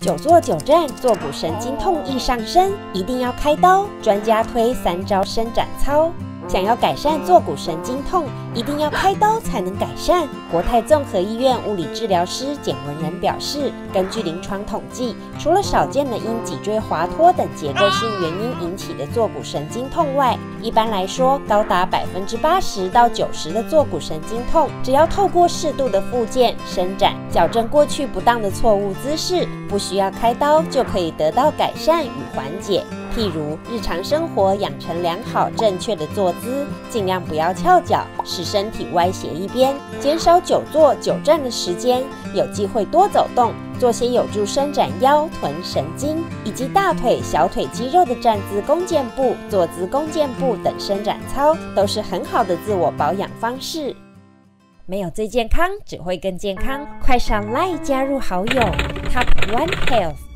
久坐久站，坐骨神经痛易上身，一定要开刀。专家推3招伸展操。想要改善坐骨神经痛，一定要开刀才能改善。国泰综合医院物理治疗师简文仁表示，根据临床统计，除了少见的因脊椎滑脱等结构性原因引起的坐骨神经痛外，一般来说，高达80%到90%的坐骨神经痛，只要透过适度的复健、伸展，矫正过去不当的错误姿势，不需要开刀就可以得到改善与缓解。譬如日常生活养成良好正确的坐姿，尽量不要翘脚，使身体歪斜一边，减少久坐久站的时间，有机会多走动，做些有助伸展腰臀神经以及大腿小腿肌肉的站姿弓箭步、坐姿弓箭步等伸展操，都是很好的自我保养方式。没有最健康，只会更健康，快上 LINE 加入好友 Top One Health。